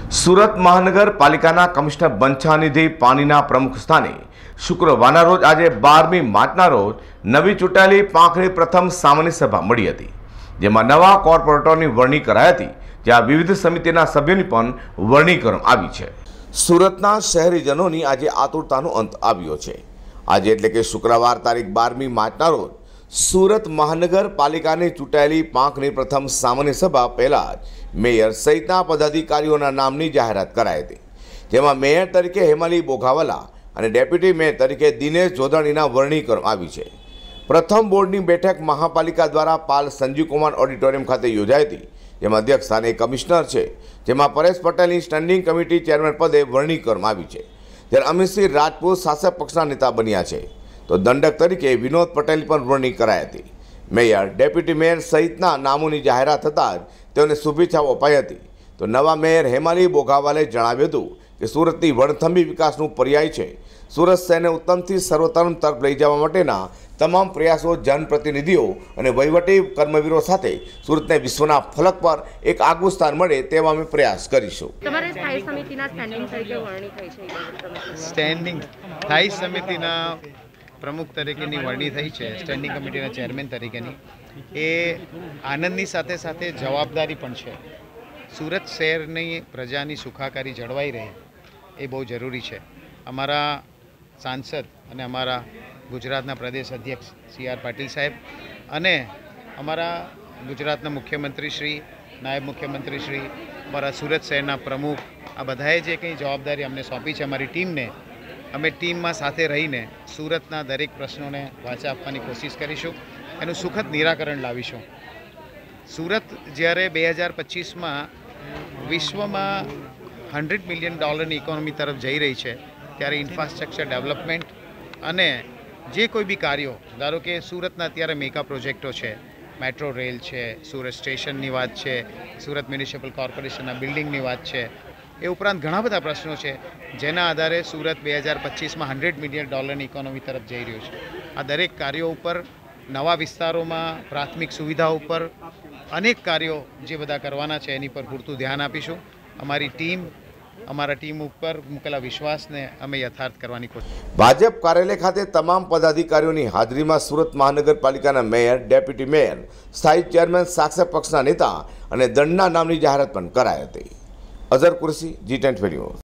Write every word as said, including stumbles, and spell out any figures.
સુરત મહાનગરપાલિકાના કમિશનર બંછાનિધિ પાનીના પ્રમુખ સ્થાને શુક્રવારના રોજ આજે બારમી માર્ચના રોજ નવી ચૂંટાયેલી પાંખની પ્રથમ સામાન્ય સભા મળી હતી, જેમાં નવા કોર્પોરેટરોની વરણી કરાઈ હતી, જ્યાં વિવિધ સમિતિના સભ્યોની પણ વરણી કરવામાં આવી છે। સુરતના શહેરીજનોની આજે આતુરતાનો અંત આવ્યો છે। આજે એટલે કે શુક્રવાર તારીખ બારમી માર્ચના રોજ સુરત મહાનગરપાલિકાની ચૂંટાયેલી પાંખની પ્રથમ સામાન્ય સભા પહેલા જ મેયર સહિતના પદાધિકારીઓના નામની જાહેરાત કરાઈ હતી, જેમાં મેયર તરીકે હેમાલી બોઘાવાલા અને ડેપ્યુટી મેયર તરીકે દિનેશ જોધાણીના વરણી કરવામાં આવી છે। પ્રથમ બોર્ડની બેઠક મહાપાલિકા દ્વારા પાલ સંજીવકુમાર ઓડિટોરિયમ ખાતે યોજાઈ હતી, જેમાં અધ્યક્ષ સ્થાને કમિશનર છે, જેમાં પરેશ પટેલની સ્ટેન્ડિંગ કમિટી ચેરમેન પદે વરણી કરવામાં આવી છે, જ્યારે અમિતસિંહ રાજપૂત શાસક પક્ષના નેતા બન્યા છે, તો દંડક તરીકે વિનોદ પટેલ પણ વરણી કરાઈ હતી। મેયર, ડેપ્યુટી મેયર સહિતના નામોની જાહેરાત થતાં જ તેઓને શુભેચ્છાઓ અપાઈ હતી। તો નવા મેયર હેમાલી બોઘાવાલે જણાવ્યું હતું કે સુરતની વણથંભી વિકાસનું પર્યાય છે। સુરત શહેરને ઉત્તમથી સર્વોત્તમ તરફ લઈ જવા માટેના તમામ પ્રયાસો જનપ્રતિનિધિઓ અને વહીવટી કર્મવીરો સાથે સુરતને વિશ્વના ફલક પર એક આગવું સ્થાન મળે તેવા અમે પ્રયાસ કરીશું। તમારે સ્થાયી સમિતિના સ્ટેન્ડિંગ તરીકે વરણી થઈ છે? સ્ટેન્ડિંગ સ્થાયી સમિતિના પ્રમુખ તરીકેની વરણી થઈ છે, સ્ટેન્ડિંગ કમિટીના ચેરમેન તરીકેની। એ આનંદની સાથે સાથે જવાબદારી પણ છે। સુરત શહેરની પ્રજાની સુખાકારી જળવાઈ રહે એ બહુ જરૂરી છે। અમારા સાંસદ અને અમારા ગુજરાતના પ્રદેશ અધ્યક્ષ સી આર પાટીલ સાહેબ અને અમારા ગુજરાતના મુખ્યમંત્રી શ્રી, નાયબ મુખ્યમંત્રી શ્રી, અમારા સુરત શહેરના પ્રમુખ, આ બધાએ જે કંઈ જવાબદારી અમને સોંપી છે અમારી ટીમને, અમે ટીમમાં સાથે રહીને સુરતના દરેક પ્રશ્નોને વાચા આપવાની કોશિશ કરીશું, એનું સુખદ નિરાકરણ લાવીશું। સુરત જ્યારે બે હજાર પચીસમાં વિશ્વમાં હંડ્રેડ મિલિયન ડોલરની ઇકોનોમી તરફ જઈ રહી છે, ત્યારે ઇન્ફ્રાસ્ટ્રક્ચર ડેવલપમેન્ટ અને જે કોઈ બી કાર્યો, ધારો કે સુરતના અત્યારે મેગા પ્રોજેક્ટો છે, મેટ્રો રેલ છે, સુરત સ્ટેશનની વાત છે, સુરત મ્યુનિસિપલ કોર્પોરેશનના બિલ્ડિંગની વાત છે, એ ઉપરાંત ઘણા બધા પ્રશ્નો છે જેના આધારે સુરત બે હજાર પચીસમાં હંડ્રેડ મિલિયન ડોલરની ઇકોનોમી તરફ જઈ રહ્યું છે। આ દરેક કાર્યો ઉપર, નવા વિસ્તારોમાં પ્રાથમિક સુવિધાઓ ઉપર અનેક કાર્યો જે બધા કરવાના છે એની પર પૂરતું ધ્યાન આપીશું। અમારી ટીમ, અમારા ટીમ ઉપર મૂકેલા વિશ્વાસને અમે યથાર્થ કરવાની કોશિશ। ભાજપ કાર્યાલય ખાતે તમામ પદાધિકારીઓની હાજરીમાં સુરત મહાનગરપાલિકાના મેયર, ડેપ્યુટી મેયર, સ્થાયી ચેરમેન, શાસક પક્ષના નેતા અને દંડના નામની જાહેરાત પણ કરાઈ હતી। Azhar Qureshi, G ten news.